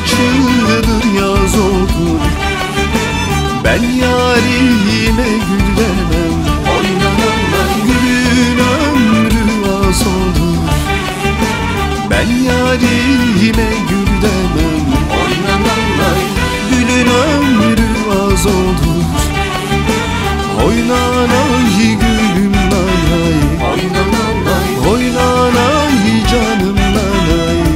açılır yaz oldu. Ben yarime gül demem, gülün ömrü az olur. Ben yarime gül demem, gülün ömrü az olur. Oynanay gülüm nanay, oynanay canım nanay.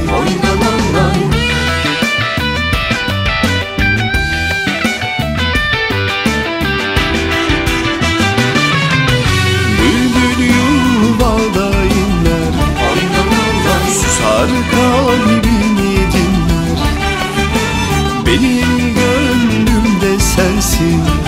Bülbül yuvada inler, susar kalbimi dinler. Benim gönlümde sensin,